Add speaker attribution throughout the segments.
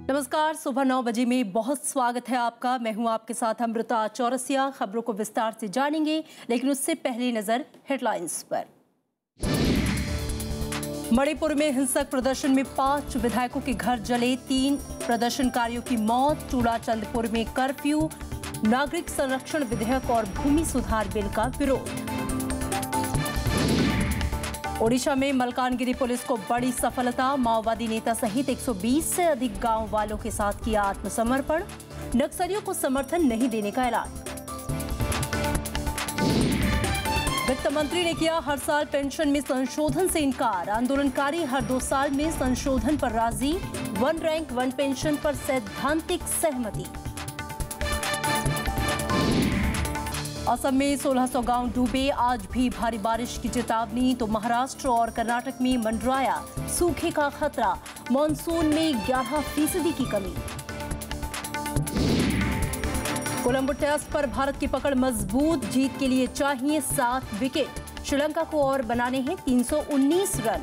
Speaker 1: नमस्कार, सुबह 9 बजे में बहुत स्वागत है आपका। मैं हूं आपके साथ अमृता चौरसिया। खबरों को विस्तार से जानेंगे, लेकिन उससे पहले नजर हेडलाइंस पर। मणिपुर में हिंसक प्रदर्शन में 5 विधायकों के घर जले, 3 प्रदर्शनकारियों की मौत। चूड़ाचंदपुर में कर्फ्यू, नागरिक संरक्षण विधेयक और भूमि सुधार बिल का विरोध। ओडिशा में मलकानगिरी पुलिस को बड़ी सफलता, माओवादी नेता सहित 120 से अधिक गांव वालों के साथ किया आत्मसमर्पण। नक्सलियों को समर्थन नहीं देने का ऐलान। वित्त मंत्री ने किया हर साल पेंशन में संशोधन से इनकार। आंदोलनकारी हर 2 साल में संशोधन पर राजी। 1 रैंक 1 पेंशन पर सैद्धांतिक सहमति। असम में 1600 गांव डूबे, आज भी भारी बारिश की चेतावनी। तो महाराष्ट्र और कर्नाटक में मंडराया सूखे का खतरा, मॉनसून में 11% की कमी। कोलंबो टेस्ट पर भारत की पकड़ मजबूत, जीत के लिए चाहिए 7 विकेट। श्रीलंका को और बनाने हैं 319 रन।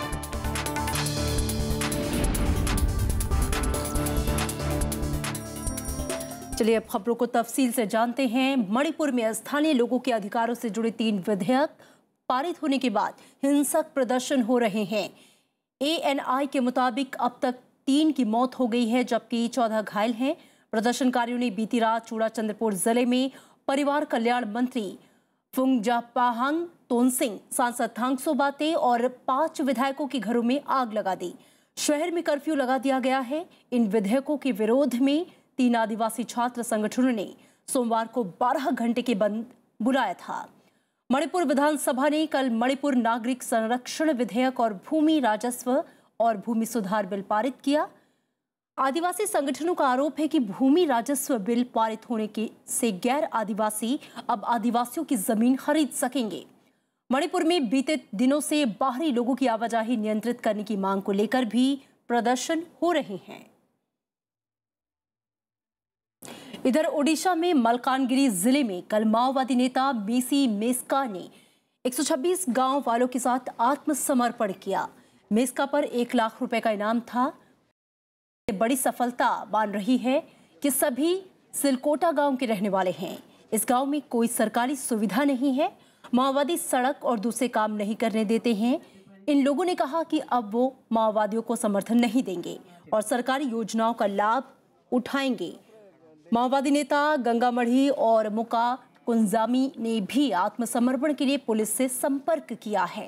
Speaker 1: चलिए अब खबरों को तफसील से जानते हैं। मणिपुर में स्थानीय लोगों के अधिकारों से जुड़े 3 विधेयक पारित होने के बाद हिंसक प्रदर्शन हो रहे हैं। ANI के मुताबिक अब तक 3 की मौत हो गई है, जबकि 14 घायल हैं। प्रदर्शनकारियों ने बीती रात चूड़ाचंदपुर जिले में परिवार कल्याण मंत्री फुंगजापाहांग तोनसिंग, सांसद थांगसो बाते और 5 विधायकों के घरों में आग लगा दी। शहर में कर्फ्यू लगा दिया गया है। इन विधेयकों के विरोध में 3 आदिवासी छात्र संगठनों ने सोमवार को 12 घंटे के बंद बुलाया था। मणिपुर विधानसभा ने कल मणिपुर नागरिक संरक्षण विधेयक और भूमि राजस्व और भूमि सुधार बिल पारित किया। आदिवासी संगठनों का आरोप है कि भूमि राजस्व बिल पारित होने से गैर आदिवासी अब आदिवासियों की जमीन खरीद सकेंगे। मणिपुर में बीते दिनों से बाहरी लोगों की आवाजाही नियंत्रित करने की मांग को लेकर भी प्रदर्शन हो रहे हैं। इधर ओडिशा में मलकानगिरी जिले में कल माओवादी नेता मेसी मेस्का ने 126 गांव वालों के साथ आत्मसमर्पण किया। मेस्का पर 1 लाख रुपए का इनाम था। बड़ी सफलता मान रही है कि सभी सिलकोटा गांव के रहने वाले हैं। इस गांव में कोई सरकारी सुविधा नहीं है। माओवादी सड़क और दूसरे काम नहीं करने देते हैं। इन लोगों ने कहा कि अब वो माओवादियों को समर्थन नहीं देंगे और सरकारी योजनाओं का लाभ उठाएंगे। माओवादी नेता गंगामढ़ी और मुका कुंजामी ने भी आत्मसमर्पण के लिए पुलिस से संपर्क किया है।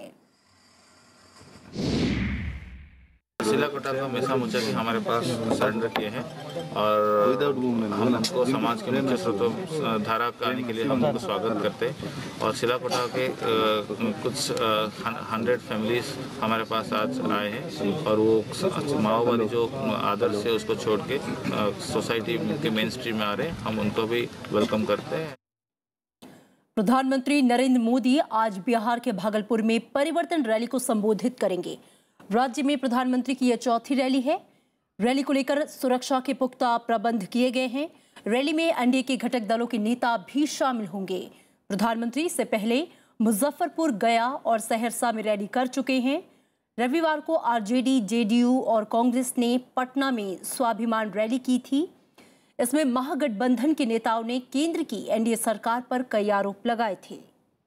Speaker 2: सिलाकोटा को मेसा मुचा की हमारे पास सरेंडर किए हैं और हम उनको समाज के मुख्य स्रोतों धारा आने के लिए हम उनको स्वागत करते हैं। और सिलाकोटा के कुछ 100 फैमिलीज हमारे पास आज आए हैं और वो माओवादी जो आदर्श है उसको छोड़ के सोसाइटी के मेन स्ट्रीम में आ रहे हैं। हम उनको भी वेलकम करते हैं।
Speaker 1: प्रधानमंत्री नरेंद्र मोदी आज बिहार के भागलपुर में परिवर्तन रैली को संबोधित करेंगे। राज्य में प्रधानमंत्री की यह 4थी रैली है। रैली को लेकर सुरक्षा के पुख्ता प्रबंध किए गए हैं। रैली में एनडीए के घटक दलों के नेता भी शामिल होंगे। प्रधानमंत्री से पहले मुजफ्फरपुर, गया और सहरसा में रैली कर चुके हैं। रविवार को आरजेडी, जेडीयू और कांग्रेस ने पटना में स्वाभिमान रैली की थी। इसमें महागठबंधन के नेताओं ने केंद्र की एनडीए सरकार पर कई आरोप लगाए थे।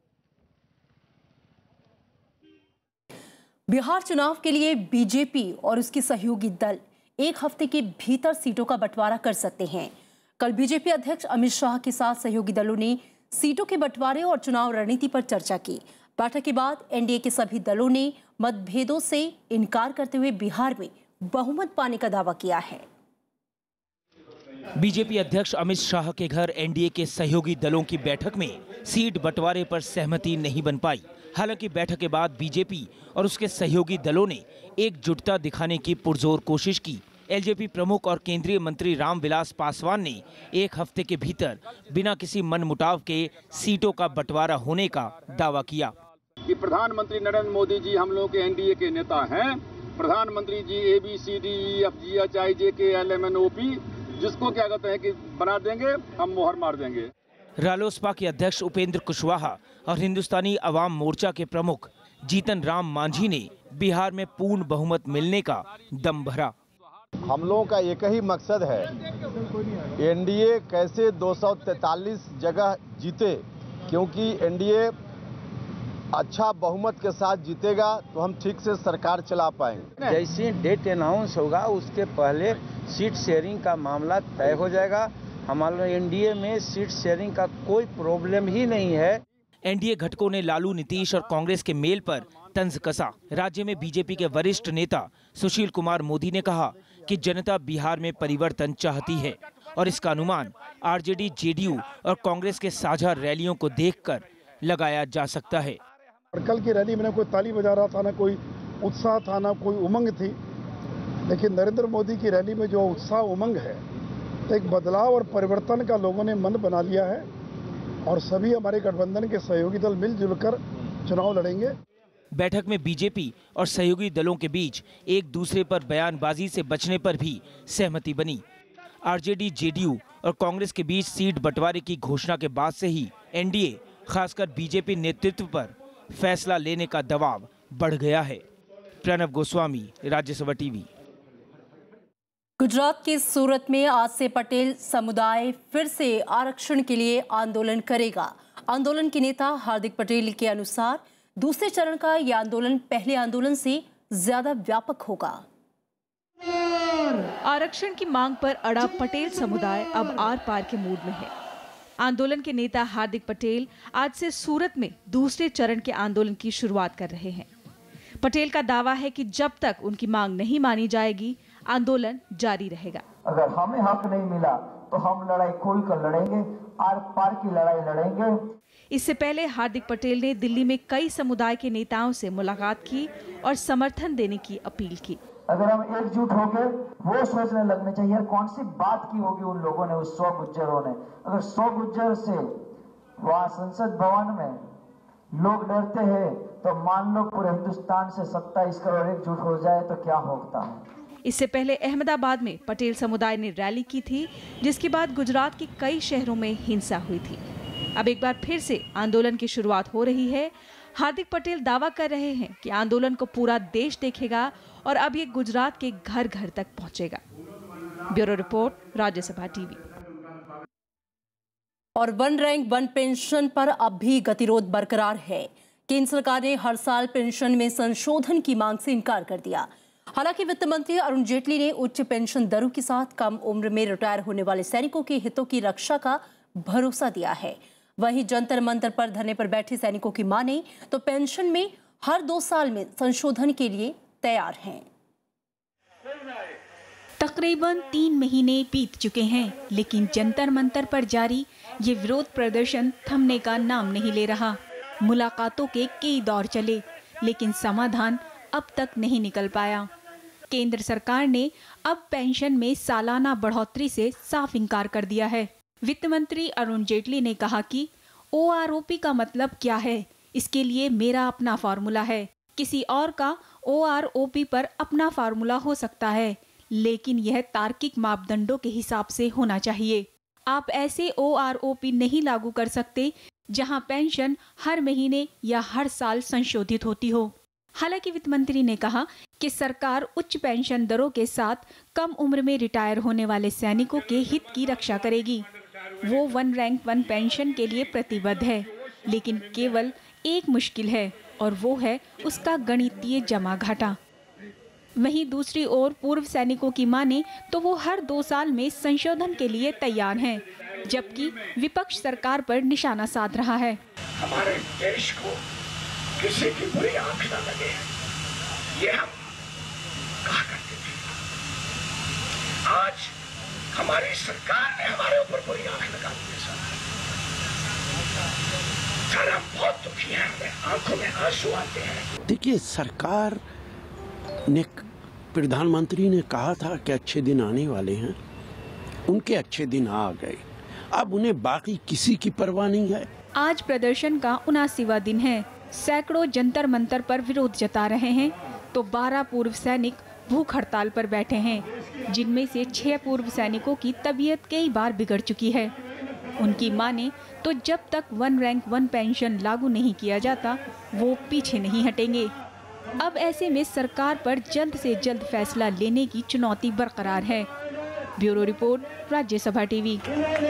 Speaker 1: बिहार चुनाव के लिए बीजेपी और उसके सहयोगी दल 1 हफ्ते के भीतर सीटों का बंटवारा कर सकते हैं। कल बीजेपी अध्यक्ष अमित शाह के साथ सहयोगी दलों ने सीटों के बंटवारे और चुनाव रणनीति पर चर्चा की। बैठक के बाद एनडीए के सभी दलों ने मतभेदों से इनकार करते हुए बिहार में बहुमत पाने का दावा किया है।
Speaker 3: बीजेपी अध्यक्ष अमित शाह के घर एनडीए के सहयोगी दलों की बैठक में सीट बंटवारे पर सहमति नहीं बन पाई। हालांकि बैठक के बाद बीजेपी और उसके सहयोगी दलों ने एकजुटता दिखाने की पुरजोर कोशिश की। एलजेपी प्रमुख और केंद्रीय मंत्री रामविलास पासवान ने 1 हफ्ते के भीतर बिना किसी मनमुटाव के सीटों का बंटवारा होने का दावा किया
Speaker 4: कि प्रधानमंत्री नरेंद्र मोदी जी हम लोग के एनडीए के नेता हैं। प्रधानमंत्री जी ABCDEFGHIJKLMNOP जिसको क्या कहते हैं कि बना देंगे, हम मोहर मार देंगे।
Speaker 3: रालोसपा के अध्यक्ष उपेंद्र कुशवाहा और हिंदुस्तानी अवाम मोर्चा के प्रमुख जीतन राम मांझी ने बिहार में पूर्ण बहुमत मिलने का दम भरा।
Speaker 5: हम लोगों का एक ही मकसद है, एनडीए कैसे 243 जगह जीते, क्योंकि एनडीए अच्छा बहुमत के साथ जीतेगा तो हम ठीक से सरकार चला पाएंगे।
Speaker 6: जैसे डेट अनाउंस होगा उसके पहले सीट शेयरिंग का मामला तय हो जाएगा। हमारे एनडीए में सीट शेयरिंग का कोई प्रॉब्लम ही नहीं है।
Speaker 3: एनडीए घटकों ने लालू, नीतीश और कांग्रेस के मेल पर तंज कसा। राज्य में बीजेपी के वरिष्ठ नेता सुशील कुमार मोदी ने कहा कि जनता बिहार में परिवर्तन चाहती है और इसका अनुमान आरजेडी, जेडीयू और कांग्रेस के साझा रैलियों को देखकर लगाया जा सकता है।
Speaker 7: और कल की रैली में ना कोई ताली बजा रहा था, ना कोई उत्साह था, ना कोई उमंग थी, लेकिन नरेंद्र मोदी की रैली में जो उत्साह उमंग है, तो एक बदलाव और परिवर्तन का लोगों ने मन बना लिया है और सभी हमारे गठबंधन के सहयोगी दल मिलजुल कर चुनाव लड़ेंगे।
Speaker 3: बैठक में बीजेपी और सहयोगी दलों के बीच एक दूसरे पर बयानबाजी से बचने पर भी सहमति बनी। आरजेडी, जेडीयू और कांग्रेस के बीच सीट बंटवारे की घोषणा के बाद से ही एनडीए, खासकर बीजेपी नेतृत्व पर फैसला लेने का दबाव बढ़ गया है। प्रणव गोस्वामी, राज्यसभा टीवी।
Speaker 1: गुजरात के सूरत में आज से पटेल समुदाय फिर से आरक्षण के लिए आंदोलन करेगा। आंदोलन के नेता हार्दिक पटेल के अनुसार दूसरे चरण का यह आंदोलन पहले आंदोलन से ज्यादा व्यापक होगा।
Speaker 8: आरक्षण की मांग पर अड़ा पटेल समुदाय अब आर पार के मूड में है। आंदोलन के नेता हार्दिक पटेल आज से सूरत में दूसरे चरण के आंदोलन की शुरुआत कर रहे हैं। पटेल का दावा है कि जब तक उनकी मांग नहीं मानी जाएगी, आंदोलन जारी रहेगा।
Speaker 9: अगर हमें हक नहीं मिला तो हम लड़ाई खोलकर लड़ेंगे, आर पार की लड़ाई लड़ेंगे।
Speaker 8: इससे पहले हार्दिक पटेल ने दिल्ली में कई समुदाय के नेताओं से मुलाकात की और समर्थन देने की अपील की।
Speaker 9: अगर हम एकजुट होकर वो सोचने लगने चाहिए यार कौन सी बात की होगी उन लोगों ने, उस 100 गुज्जरों ने। अगर 100 गुज्जर से वहाँ संसद भवन में लोग डरते हैं तो मान लो पूरे हिंदुस्तान से 27 करोड़ एकजुट हो जाए तो क्या होता है।
Speaker 8: इससे पहले अहमदाबाद में पटेल समुदाय ने रैली की थी, जिसके बाद गुजरात के कई शहरों में हिंसा हुई थी। अब एक बार फिर से आंदोलन की शुरुआत हो रही है। हार्दिक पटेल दावा कर रहे हैं कि आंदोलन को पूरा देश देखेगा और अब ये गुजरात के घर घर तक पहुंचेगा। Bureau report, Rajya Sabha TV.
Speaker 1: और वन रैंक वन पेंशन पर अब भी गतिरोध बरकरार है। केंद्र सरकार ने हर साल पेंशन में संशोधन की मांग से इनकार कर दिया। हालांकि वित्त मंत्री अरुण जेटली ने उच्च पेंशन दरों के साथ कम उम्र में रिटायर होने वाले सैनिकों के हितों की रक्षा का भरोसा दिया है। वहीं जंतर मंतर पर धरने पर बैठे सैनिकों की माने तो पेंशन में हर 2 साल में संशोधन के लिए तैयार हैं।
Speaker 10: तकरीबन 3 महीने बीत चुके हैं, लेकिन जंतर मंतर पर जारी ये विरोध प्रदर्शन थमने का नाम नहीं ले रहा। मुलाकातों के कई दौर चले, लेकिन समाधान अब तक नहीं निकल पाया। केंद्र सरकार ने अब पेंशन में सालाना बढ़ोतरी से साफ इनकार कर दिया है। वित्त मंत्री अरुण जेटली ने कहा कि OROP का मतलब क्या है, इसके लिए मेरा अपना फार्मूला है। किसी और का OROP पर अपना फार्मूला हो सकता है, लेकिन यह तार्किक मापदंडों के हिसाब से होना चाहिए। आप ऐसे OROP नहीं लागू कर सकते जहां पेंशन हर महीने या हर साल संशोधित होती हो। हालांकि वित्त मंत्री ने कहा कि सरकार उच्च पेंशन दरों के साथ कम उम्र में रिटायर होने वाले सैनिकों के हित की रक्षा करेगी। वो वन रैंक वन पेंशन के लिए प्रतिबद्ध है, लेकिन केवल एक मुश्किल है और वो है उसका गणितीय जमा घाटा। वहीं दूसरी ओर पूर्व सैनिकों की माने तो वो हर 2 साल में संशोधन के लिए तैयार हैं, जबकि विपक्ष सरकार पर निशाना साध रहा है।
Speaker 11: हमारे देश को किसी की बुरी आंख न लगे, ये हम कहा करते थे। आज हमारी सरकार ने हमारे ऊपर बुरी आंख लगा दी है। सर हम बहुत दुखी हैं, हमें आंखों में आंसू आते हैं।
Speaker 12: देखिए, सरकार ने, प्रधानमंत्री ने कहा था कि अच्छे दिन आने वाले हैं, उनके अच्छे दिन आ गए। अब उन्हें बाकी किसी की परवाह नहीं है।
Speaker 10: आज प्रदर्शन का 79वां दिन है। सैकड़ों जंतर मंतर पर विरोध जता रहे हैं, तो 12 पूर्व सैनिक भूख हड़ताल पर बैठे हैं, जिनमें से 6 पूर्व सैनिकों की तबीयत कई बार बिगड़ चुकी है। उनकी माने तो जब तक वन रैंक वन पेंशन लागू नहीं किया जाता, वो पीछे नहीं हटेंगे। अब ऐसे में सरकार पर जल्द से जल्द फैसला लेने की चुनौती बरकरार है। Bureau report, Rajya Sabha TV.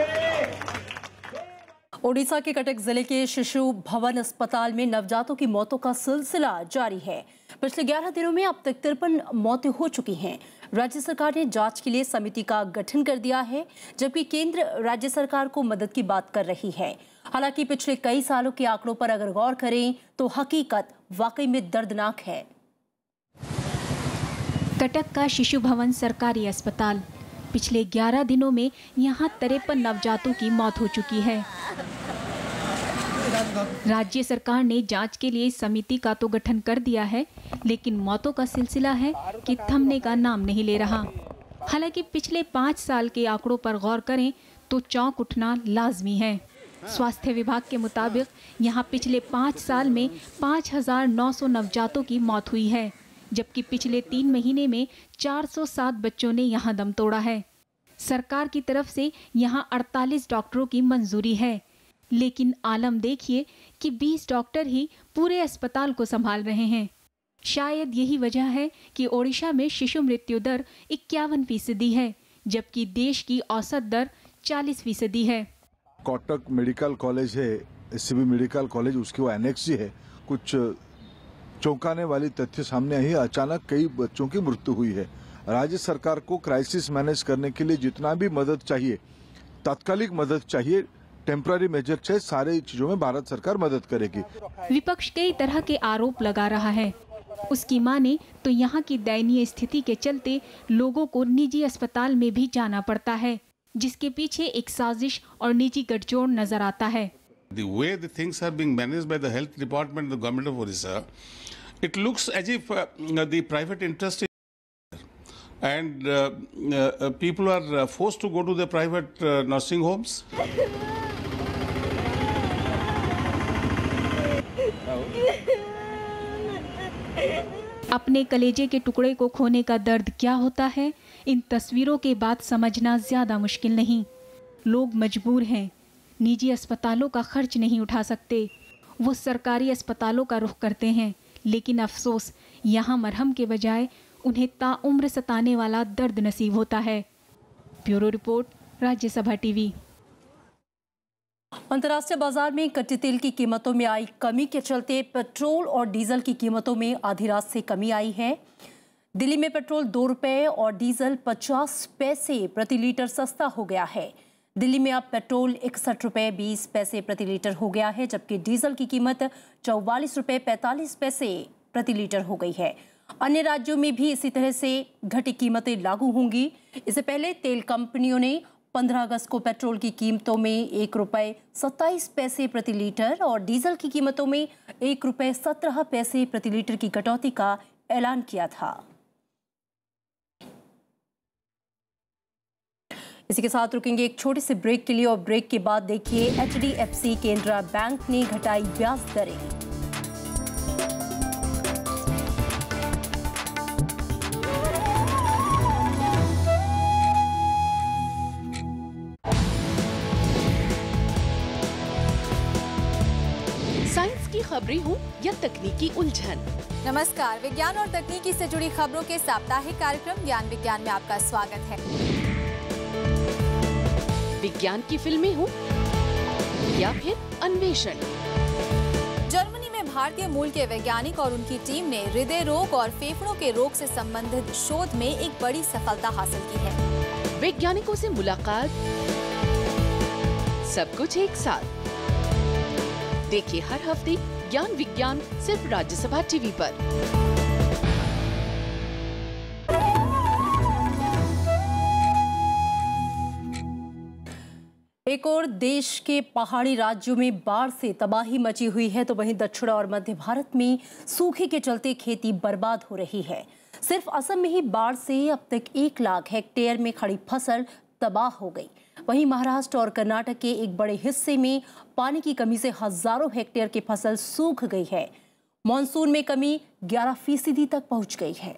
Speaker 1: Odisha के कटक जिले के शिशु भवन अस्पताल में नवजातों की मौतों का सिलसिला जारी है। पिछले 11 दिनों में अब तक 53 मौतें हो चुकी हैं। राज्य सरकार ने जांच के लिए समिति का गठन कर दिया है, जबकि केंद्र राज्य सरकार को मदद की बात कर रही है। हालांकि पिछले कई सालों के आंकड़ों पर अगर गौर करें तो हकीकत वाकई में दर्दनाक है।
Speaker 10: कटक का शिशु भवन सरकारी अस्पताल, पिछले 11 दिनों में यहाँ 53 नवजातों की मौत हो चुकी है। राज्य सरकार ने जांच के लिए समिति का तो गठन कर दिया है, लेकिन मौतों का सिलसिला है कि थमने का नाम नहीं ले रहा। हालांकि पिछले 5 साल के आंकड़ों पर गौर करें तो चौंक उठना लाजमी है। स्वास्थ्य विभाग के मुताबिक यहाँ पिछले 5 साल में 5,900 नवजातों की मौत हुई है, जबकि पिछले 3 महीने में 407 बच्चों ने यहाँ दम तोड़ा है। सरकार की तरफ से यहाँ 48 डॉक्टरों की मंजूरी है, लेकिन आलम देखिए कि 20 डॉक्टर ही पूरे अस्पताल को संभाल रहे हैं। शायद यही वजह है कि ओडिशा में शिशु मृत्यु दर 51% है, जबकि देश की औसत दर 40% है।
Speaker 13: कटक मेडिकल कॉलेज है, एससीबी मेडिकल कॉलेज, उसकी वो एनेक्स ही है। कुछ चौंकाने वाली तथ्य सामने आई। अचानक कई बच्चों की मृत्यु हुई है। राज्य सरकार को क्राइसिस मैनेज करने के लिए जितना भी मदद चाहिए, तात्कालिक मदद चाहिए, टेम्पररी मेजर चाहिए, सारे चीजों में भारत सरकार मदद करेगी।
Speaker 10: विपक्ष कई तरह के आरोप लगा रहा है। उसकी माने तो यहाँ की दयनीय स्थिति के चलते लोगों को निजी अस्पताल में भी जाना पड़ता है, जिसके पीछे एक साजिश और निजी गठजोड़ नजर आता है।
Speaker 14: The way the things are being managed by the health department, the government of Odisha, it looks as if the private interest is and people are forced to go to the private nursing homes.
Speaker 10: अपने कलेजे के टुकड़े को खोने का दर्द क्या होता है, इन तस्वीरों के बाद समझना ज्यादा मुश्किल नहीं। लोग मजबूर हैं, निजी अस्पतालों का खर्च नहीं उठा सकते, वो सरकारी अस्पतालों का रुख करते हैं, लेकिन अफसोस यहाँ मरहम के बजाय उन्हें ताउम्र सताने वाला दर्द नसीब होता है। Bureau report, Rajya Sabha TV.
Speaker 1: अंतर्राष्ट्रीय बाजार में कच्चे तेल की कीमतों में आई कमी के चलते पेट्रोल और डीजल की कीमतों में आधी रात से कमी आई है। दिल्ली में पेट्रोल 2 रुपए और डीजल 50 पैसे प्रति लीटर सस्ता हो गया है। दिल्ली में अब पेट्रोल 61 रुपए 20 पैसे प्रति लीटर हो गया है, जबकि डीजल की कीमत 44 रुपए 45 पैसे प्रति लीटर हो गई है। अन्य राज्यों में भी इसी तरह से घटी कीमतें लागू होंगी। इससे पहले तेल कंपनियों ने 15 अगस्त को पेट्रोल की कीमतों में 1 रुपए 27 पैसे प्रति लीटर और डीजल की कीमतों में 1 रुपए 17 पैसे प्रति लीटर की कटौती का ऐलान किया था। इसी के साथ रुकेंगे एक छोटे से ब्रेक के लिए और ब्रेक के बाद देखिए HDFC केनरा बैंक ने घटाई ब्याज दरें।
Speaker 15: साइंस की खबरें हो या तकनीकी उलझन।
Speaker 16: नमस्कार, विज्ञान और तकनीकी से जुड़ी खबरों के साप्ताहिक कार्यक्रम ज्ञान विज्ञान में आपका स्वागत है।
Speaker 15: विज्ञान की फिल्में हो या फिर अन्वेषण।
Speaker 16: जर्मनी में भारतीय मूल के वैज्ञानिक और उनकी टीम ने हृदय रोग और फेफड़ों के रोग से संबंधित शोध में एक बड़ी सफलता हासिल की है।
Speaker 15: वैज्ञानिकों से मुलाकात, सब कुछ एक साथ। देखिए हर हफ्ते ज्ञान विज्ञान सिर्फ राज्यसभा टीवी पर।
Speaker 1: एक और देश के पहाड़ी राज्यों में बाढ़ से तबाही मची हुई है, तो वहीं दक्षिण और मध्य भारत में सूखे के चलते खेती बर्बाद हो रही है। सिर्फ असम में ही बाढ़ से अब तक 1 लाख हेक्टेयर में खड़ी फसल तबाह हो गई। वहीं महाराष्ट्र और कर्नाटक के एक बड़े हिस्से में पानी की कमी से हजारों हेक्टेयर की फसल सूख गई है। मॉनसून में कमी 11% तक पहुंच गई है।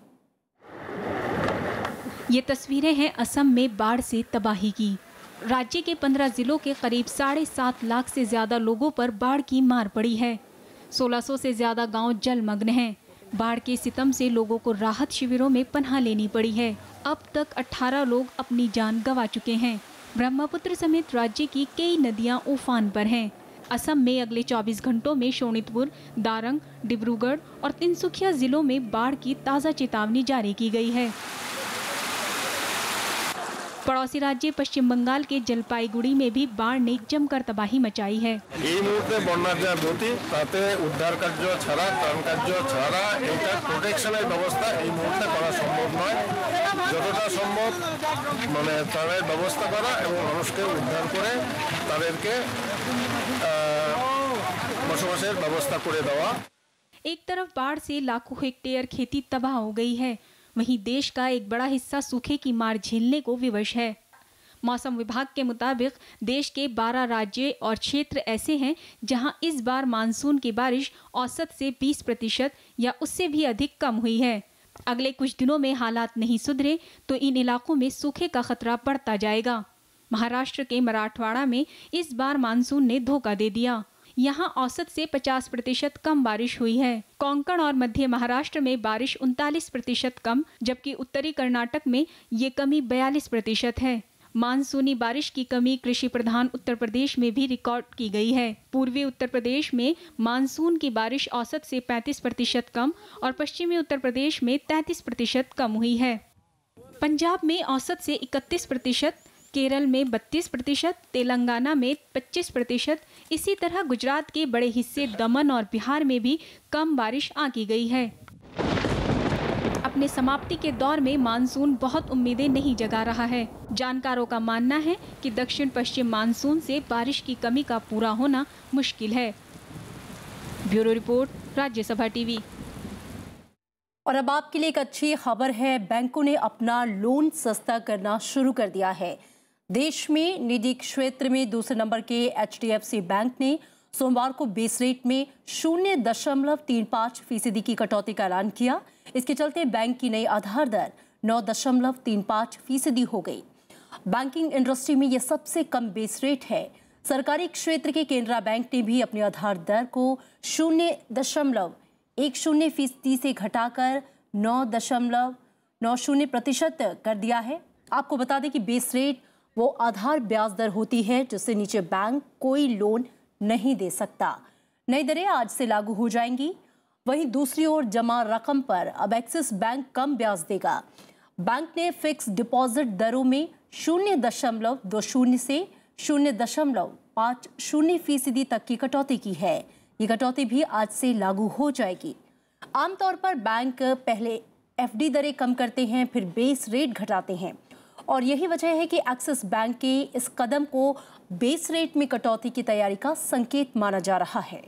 Speaker 10: ये तस्वीरें हैं असम में बाढ़ से तबाही की। राज्य के 15 जिलों के करीब 7.5 लाख से ज्यादा लोगों पर बाढ़ की मार पड़ी है। 1600 से ज्यादा गांव जलमग्न हैं। बाढ़ के सितम से लोगों को राहत शिविरों में पनाह लेनी पड़ी है। अब तक 18 लोग अपनी जान गंवा चुके हैं। ब्रह्मपुत्र समेत राज्य की कई नदियां उफान पर हैं। असम में अगले 24 घंटों में शोणितपुर, दारंग, डिब्रूगढ़ और तिनसुकिया जिलों में बाढ़ की ताज़ा चेतावनी जारी की गई है। पड़ोसी राज्य पश्चिम बंगाल के जलपाईगुड़ी में भी बाढ़ ने जमकर तबाही मचाई है।
Speaker 17: उद्धार कार्य छाड़ा त्राण कार्य छाड़ा प्रोटेक्शनर व्यवस्था सम्भव नय। যতটা সম্ভব মানে তাদের ব্যবস্থা করা এবং মানুষকে উদ্ধার করে তাদেরকে বসবাসের ব্যবস্থা করে দেওয়া।
Speaker 10: एक तरफ बाढ़ से लाखों हेक्टेयर खेती तबाह हो गई है, वहीं देश का एक बड़ा हिस्सा सूखे की मार झेलने को विवश है। मौसम विभाग के मुताबिक देश के 12 राज्य और क्षेत्र ऐसे हैं जहां इस बार मानसून की बारिश औसत से 20% या उससे भी अधिक कम हुई है। अगले कुछ दिनों में हालात नहीं सुधरे तो इन इलाकों में सूखे का खतरा बढ़ता जाएगा। महाराष्ट्र के मराठवाड़ा में इस बार मानसून ने धोखा दे दिया। यहाँ औसत से 50% कम बारिश हुई है। कोंकण और मध्य महाराष्ट्र में बारिश 39% कम, जबकि उत्तरी कर्नाटक में ये कमी 42% है। मानसूनी बारिश की कमी कृषि प्रधान उत्तर प्रदेश में भी रिकॉर्ड की गई है। पूर्वी उत्तर प्रदेश में मानसून की बारिश औसत से 35% कम और पश्चिमी उत्तर प्रदेश में 33% कम हुई है। पंजाब में औसत से 31%, केरल में 32%, तेलंगाना में 25%, इसी तरह गुजरात के बड़े हिस्से दमन और बिहार में भी कम बारिश आंकी गई है। अपने समाप्ति के दौर में मानसून बहुत उम्मीदें नहीं जगा रहा है। जानकारों का मानना है कि दक्षिण पश्चिम मानसून से बारिश की कमी का पूरा होना मुश्किल है। Bureau report, Rajya Sabha TV.
Speaker 1: और अब आपके लिए एक अच्छी खबर है, बैंकों ने अपना लोन सस्ता करना शुरू कर दिया है। देश में निजी क्षेत्र में दूसरे नंबर के HDFC बैंक ने सोमवार को बेस रेट में 0.35% की कटौती का ऐलान किया। इसके चलते बैंक की नई आधार दर 9.35% हो गई। बैंकिंग इंडस्ट्री में यह सबसे कम बेस रेट है। सरकारी क्षेत्र के केनरा बैंक ने भी अपनी आधार दर को 0.10% से घटाकर 9.90% कर दिया है। आपको बता दें कि बेस रेट वो आधार ब्याज दर होती है जिससे नीचे बैंक कोई लोन नहीं दे सकता। नई दरें आज से लागू हो जाएंगी। वहीं दूसरी ओर जमा रकम पर अब एक्सिस बैंक कम ब्याज देगा। बैंक ने फिक्स डिपॉजिट दरों में 0.20 से 0.50% तक की कटौती की है। ये कटौती भी आज से लागू हो जाएगी। आमतौर पर बैंक पहले FD दरें कम करते हैं, फिर बेस रेट घटाते हैं और यही वजह है कि एक्सिस बैंक के इस कदम को बेस रेट में कटौती की तैयारी का संकेत माना जा रहा है।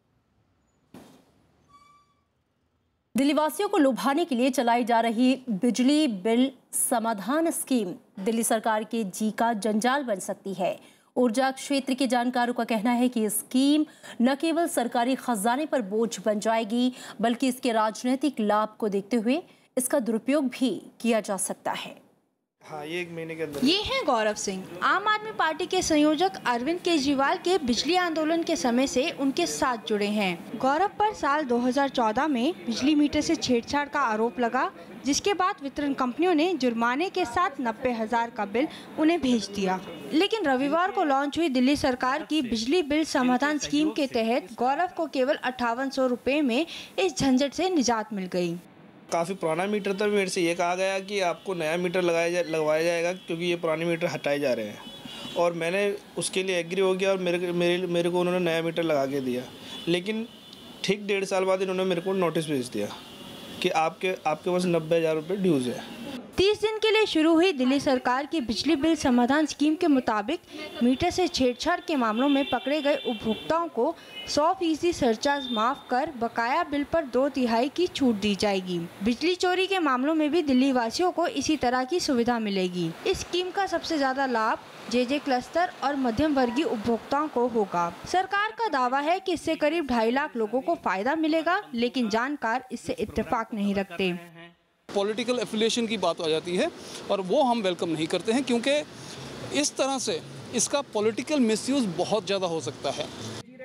Speaker 1: दिल्ली वासियों को लुभाने के लिए चलाई जा रही बिजली बिल समाधान स्कीम दिल्ली सरकार के जी का जंजाल बन सकती है। ऊर्जा क्षेत्र के जानकारों का कहना है कि स्कीम न केवल सरकारी खजाने पर बोझ बन जाएगी बल्कि इसके राजनीतिक लाभ को देखते हुए इसका दुरुपयोग भी किया जा सकता है।
Speaker 18: हाँ, ये 1 महीने के अंदर।
Speaker 19: ये हैं गौरव सिंह, आम आदमी पार्टी के संयोजक अरविंद केजरीवाल के बिजली आंदोलन के समय से उनके साथ जुड़े हैं। गौरव पर साल 2014 में बिजली मीटर से छेड़छाड़ का आरोप लगा, जिसके बाद वितरण कंपनियों ने जुर्माने के साथ 90,000 का बिल उन्हें भेज दिया। लेकिन रविवार को लॉन्च हुई दिल्ली सरकार की बिजली बिल समाधान स्कीम के तहत गौरव को केवल 5800 रुपए में इस झंझट से निजात मिल गई।
Speaker 18: काफ़ी पुराना मीटर था, मेरे से ये कहा गया कि आपको नया मीटर लगवाया जाएगा क्योंकि ये पुराने मीटर हटाए जा रहे हैं और मैंने उसके लिए एग्री हो गया और मेरे को उन्होंने नया मीटर लगा के दिया। लेकिन ठीक 1.5 साल बाद इन्होंने मेरे को नोटिस भेज दिया कि आपके पास 90,000 रुपये ड्यूज़ है।
Speaker 19: 30 दिन के लिए शुरू हुई दिल्ली सरकार की बिजली बिल समाधान स्कीम के मुताबिक मीटर से छेड़छाड़ के मामलों में पकड़े गए उपभोक्ताओं को 100% सरचार्ज माफ कर बकाया बिल पर 2/3 की छूट दी जाएगी। बिजली चोरी के मामलों में भी दिल्ली वासियों को इसी तरह की सुविधा मिलेगी। इस स्कीम का सबसे ज्यादा लाभ JJ क्लस्टर और मध्यम वर्गीय उपभोक्ताओं को होगा। सरकार का दावा है कि इससे करीब 2.5 लाख लोगों को फायदा मिलेगा, लेकिन जानकार इससे इत्तेफाक नहीं रखते।
Speaker 20: पॉलिटिकल एफिलिएशन की बात आ जाती है और वो हम वेलकम नहीं करते हैं क्योंकि इस तरह से इसका पॉलिटिकल मिसयूज़ बहुत ज़्यादा हो सकता है।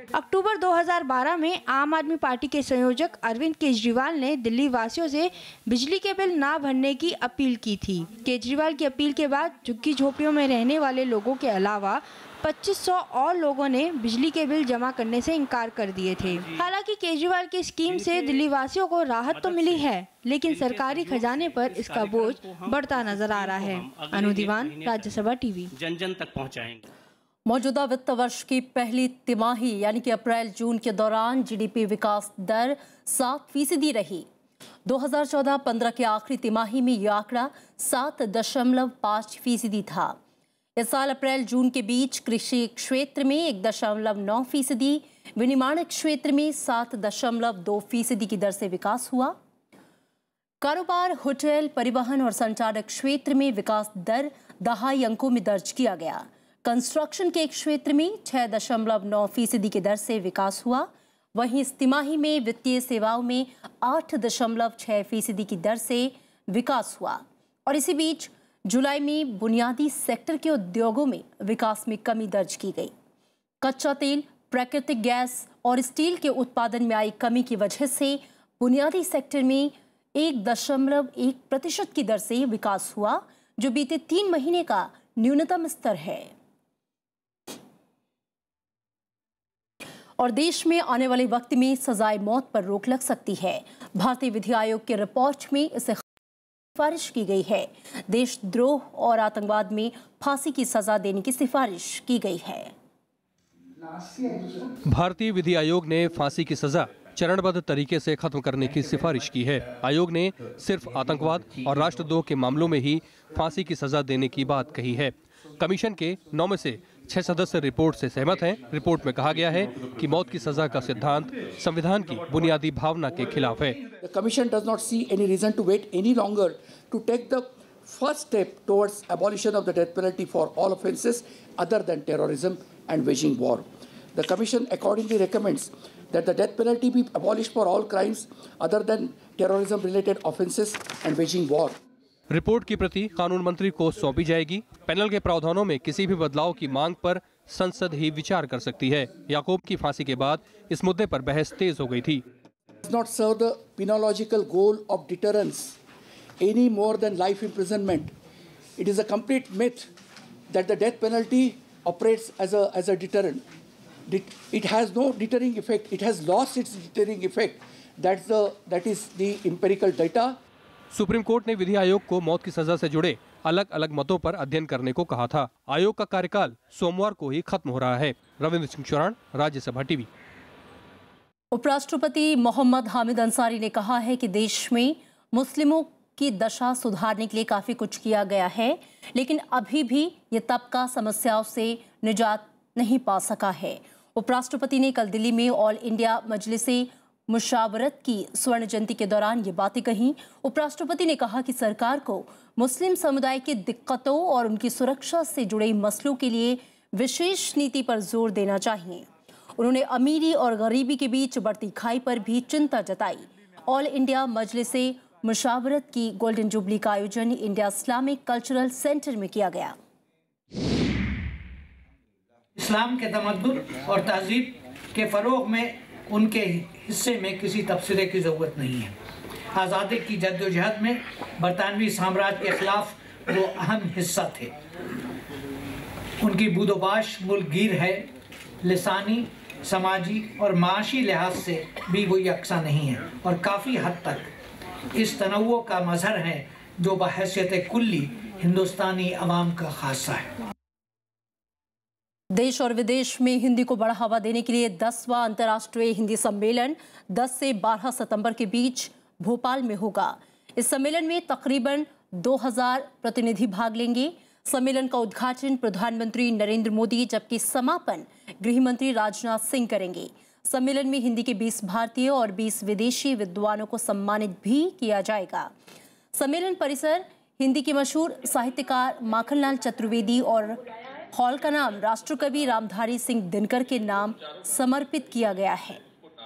Speaker 19: अक्टूबर 2012 में आम आदमी पार्टी के संयोजक अरविंद केजरीवाल ने दिल्ली वासियों से बिजली के बिल ना भरने की अपील की थी। केजरीवाल की अपील के बाद झुग्गी झोपड़ियों में रहने वाले लोगों के अलावा 2500 और लोगों ने बिजली के बिल जमा करने से इनकार कर दिए थे। हालांकि केजरीवाल की स्कीम से दिल्ली वासियों को राहत तो मिली है, लेकिन सरकारी खजाने पर इसका बोझ बढ़ता नजर आ रहा है। अनु दीवान, राज्यसभा टीवी।
Speaker 21: जन जन तक पहुँचाएंगे।
Speaker 1: मौजूदा वित्त वर्ष की पहली तिमाही यानी कि अप्रैल जून के दौरान जीडीपी विकास दर 7% रही। 2014-15 के आखिरी तिमाही में यह आंकड़ा 7.5% था। इस साल अप्रैल जून के बीच कृषि क्षेत्र में 1.9%, विनिर्माण क्षेत्र में 7.2% की दर से विकास हुआ। कारोबार, होटल, परिवहन और संचार क्षेत्र में विकास दर दहाई अंकों में दर्ज किया गया। कंस्ट्रक्शन के क्षेत्र में 6.9% की दर से विकास हुआ। वहीं इस तिमाही में वित्तीय सेवाओं में 8.6% की दर से विकास हुआ। और इसी बीच जुलाई में बुनियादी सेक्टर के उद्योगों में विकास में कमी दर्ज की गई। कच्चा तेल, प्राकृतिक गैस और स्टील के उत्पादन में आई कमी की वजह से बुनियादी सेक्टर में 1.1% की दर से विकास हुआ, जो बीते 3 महीने का न्यूनतम स्तर है। और देश में आने वाले वक्त में सजाए मौत पर रोक लग सकती है। भारतीय विधि आयोग के रिपोर्ट में इसे सिफारिश की गई है। देशद्रोह और आतंकवाद में फांसी की सजा देने की सिफारिश की गई है।
Speaker 22: भारतीय विधि आयोग ने फांसी की सजा चरणबद्ध तरीके से खत्म करने की सिफारिश की है। आयोग ने सिर्फ आतंकवाद और राष्ट्रद्रोह के मामलों में ही फांसी की सजा देने की बात कही है। कमीशन के 9 में से 6 सदस्य रिपोर्ट से सहमत हैं। रिपोर्ट में कहा गया है कि मौत की सजा का सिद्धांत संविधान की बुनियादी भावना के खिलाफ है।
Speaker 23: The Commission does not see any reason to wait any longer to take the first step towards abolition of the death penalty for all offences other than terrorism and waging war. The Commission accordingly recommends that the death penalty be abolished for all crimes other than terrorism-related offences and waging war.
Speaker 22: Report की प्रति कानून मंत्री को सौंपी जाएगी। Panel के प्रावधानों में किसी भी बदलाव की मांग पर संसद ही विचार कर सकती है। याकूब की फांसी के बाद इस मुद्दे पर बहस तेज हो गई थी।
Speaker 23: Does not serve the penological goal of deterrence any more than life imprisonment. It is a complete myth that the death penalty operates as a deterrent. It has no deterring effect. It has lost its deterring effect. That is the empirical data.
Speaker 22: Supreme court ने विधि आयोग को मौत की सजा से जुड़े अलग अलग मतों पर अध्ययन करने को कहा था। आयोग का कार्यकाल सोमवार को ही खत्म हो रहा है। रविंद्र सिंह चौहान, राज्यसभा टीवी।
Speaker 1: उपराष्ट्रपति मोहम्मद हामिद अंसारी ने कहा है कि देश में मुस्लिमों की दशा सुधारने के लिए काफी कुछ किया गया है, लेकिन अभी भी ये तबका समस्याओं से निजात नहीं पा सका है। उपराष्ट्रपति ने कल दिल्ली में ऑल इंडिया मजलिसे मुशावरत की स्वर्ण जयंती के दौरान ये बातें कहीं। उपराष्ट्रपति ने कहा कि सरकार को मुस्लिम समुदाय की दिक्कतों और उनकी सुरक्षा से जुड़े मसलों के लिए विशेष नीति पर जोर देना चाहिए। उन्होंने अमीरी और गरीबी के बीच बढ़ती खाई पर भी चिंता जताई। ऑल इंडिया मजलिसे मुशावरत की गोल्डन जुबली का आयोजन इंडिया इस्लामिक कल्चरल सेंटर में किया गया।
Speaker 24: इस्लाम के तमद्दुन और तहजीब के फरोग में उनके हिस्से में किसी तबसरे की ज़रूरत नहीं है। आज़ादी की जद्दोजहद में बरतानवी साम्राज्य के खिलाफ वो अहम हिस्सा थे। उनकी बूदोबाश मुल्क गिर है। लिसानी, समाजी और माशी लिहाज से भी वो यकसा नहीं है और काफ़ी हद तक इस तनव्वुर का मज़हर है जो बहैसियत कुल्ली हिंदुस्तानी अवाम का खासा है।
Speaker 1: देश और विदेश में हिंदी को बढ़ावा देने के लिए 10वां अंतर्राष्ट्रीय हिंदी सम्मेलन 10 से 12 सितंबर के बीच भोपाल में होगा। इस सम्मेलन में तकरीबन 2000 प्रतिनिधि भाग लेंगे। सम्मेलन का उद्घाटन प्रधानमंत्री नरेंद्र मोदी जबकि समापन गृह मंत्री राजनाथ सिंह करेंगे। सम्मेलन में हिंदी के 20 भारतीय और 20 विदेशी विद्वानों को सम्मानित भी किया जाएगा। सम्मेलन परिसर हिंदी के मशहूर साहित्यकार माखनलाल चतुर्वेदी और हॉल का नाम राष्ट्रकवि रामधारी सिंह दिनकर के नाम समर्पित किया गया है।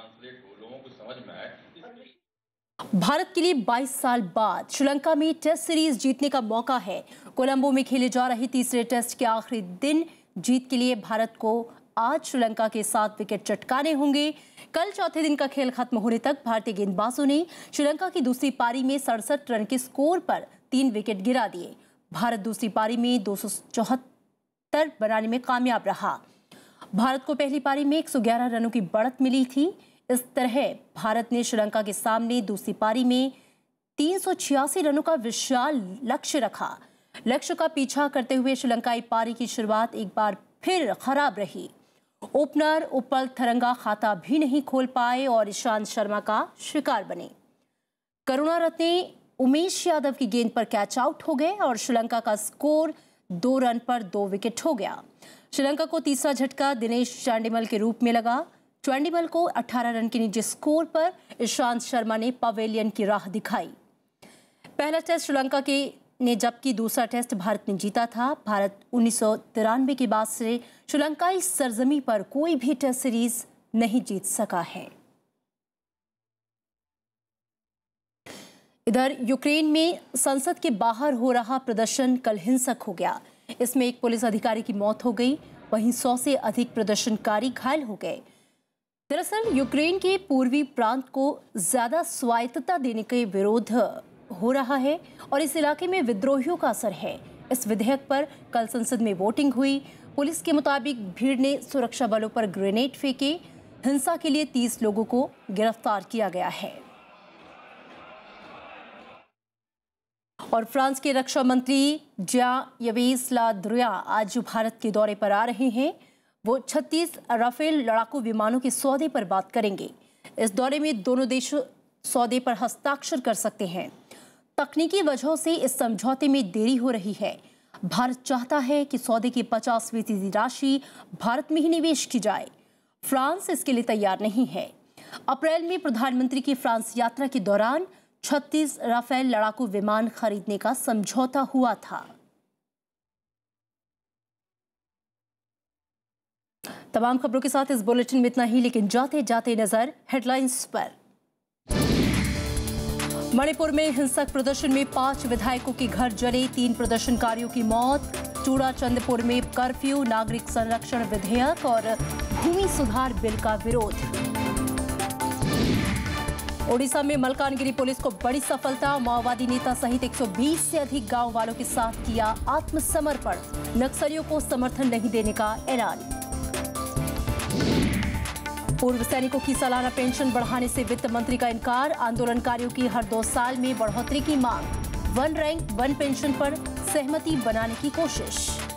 Speaker 1: भारत के लिए 22 साल बाद श्रीलंका में टेस्ट सीरीज जीतने का मौका है। कोलंबो में खेले जा रहे तीसरे टेस्ट के आखिरी दिन जीत के लिए भारत को आज श्रीलंका के 7 विकेट चटकाने होंगे। कल चौथे दिन का खेल खत्म होने तक भारतीय गेंदबाजों ने श्रीलंका की दूसरी पारी में 67 रन के स्कोर पर 3 विकेट गिरा दिए। भारत दूसरी पारी में 274 बनाने में कामयाब रहा। भारत को पहली पारी में 111 रनों की बढ़त मिली थी। इस तरह भारत ने श्रीलंका के सामने दूसरी पारी में 386 रनों का विशाल लक्ष्य रखा। लक्ष्य का पीछा करते हुए श्रीलंकाई पारी की शुरुआत एक बार फिर खराब रही। ओपनर उपल थरंगा खाता भी नहीं खोल पाए और ईशांत शर्मा का शिकार बने। करुणारत्ने उमेश यादव की गेंद पर कैच आउट हो गए और श्रीलंका का स्कोर 2 रन पर 2 विकेट हो गया। श्रीलंका को तीसरा झटका दिनेश चांडिमल के रूप में लगा। चांडिमल को 18 रन के निजी स्कोर पर ईशांत शर्मा ने पवेलियन की राह दिखाई। पहला टेस्ट श्रीलंका के ने जबकि दूसरा टेस्ट भारत ने जीता था। भारत 1993 के बाद से श्रीलंकाई सरजमी पर कोई भी टेस्ट सीरीज नहीं जीत सका है। इधर यूक्रेन में संसद के बाहर हो रहा प्रदर्शन कल हिंसक हो गया। इसमें एक पुलिस अधिकारी की मौत हो गई, वहीं 100 से अधिक प्रदर्शनकारी घायल हो गए। दरअसल यूक्रेन के पूर्वी प्रांत को ज्यादा स्वायत्तता देने के विरोध हो रहा है और इस इलाके में विद्रोहियों का असर है। इस विधेयक पर कल संसद में वोटिंग हुई। पुलिस के मुताबिक भीड़ ने सुरक्षा बलों पर ग्रेनेड फेंके। हिंसा के लिए 30 लोगों को गिरफ्तार किया गया है। और फ्रांस के रक्षा मंत्री जेan-यवेस ला ड्रियान आज भारत के दौरे पर आ रहे हैं। वो 36 राफेल लड़ाकू विमानों के सौदे पर बात करेंगे। इस दौरे में दोनों देश सौदे पर हस्ताक्षर कर सकते हैं। तकनीकी वजहों से इस समझौते में देरी हो रही है। भारत चाहता है कि सौदे की 50% राशि भारत में ही निवेश की जाए। फ्रांस इसके लिए तैयार नहीं है। अप्रैल में प्रधानमंत्री की फ्रांस यात्रा के दौरान 36 राफेल लड़ाकू विमान खरीदने का समझौता हुआ था। तमाम खबरों के साथ इस बुलेटिन में इतना ही, लेकिन जाते जाते नजर हेडलाइंस पर। मणिपुर में हिंसक प्रदर्शन में 5 विधायकों के घर जले, 3 प्रदर्शनकारियों की मौत। चूड़ाचंदपुर में कर्फ्यू, नागरिक संरक्षण विधेयक और भूमि सुधार बिल का विरोध। ओडिशा में मलकानगिरी पुलिस को बड़ी सफलता, माओवादी नेता सहित 120 से अधिक गांव वालों के साथ किया आत्मसमर्पण। नक्सलियों को समर्थन नहीं देने का ऐलान। पूर्व सैनिकों की सालाना पेंशन बढ़ाने से वित्त मंत्री का इनकार, आंदोलनकारियों की हर 2 साल में बढ़ोतरी की मांग। 1 रैंक 1 पेंशन पर सहमति बनाने की कोशिश।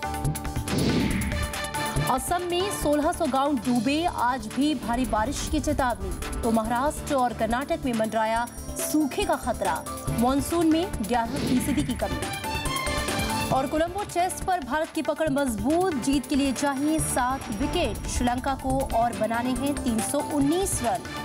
Speaker 1: असम में 1600 गांव डूबे, आज भी भारी बारिश की चेतावनी। तो महाराष्ट्र और कर्नाटक में मंडराया सूखे का खतरा, मानसून में 11% की कमी। और कोलंबो टेस्ट पर भारत की पकड़ मजबूत, जीत के लिए चाहिए 7 विकेट। श्रीलंका को और बनाने हैं 319 रन।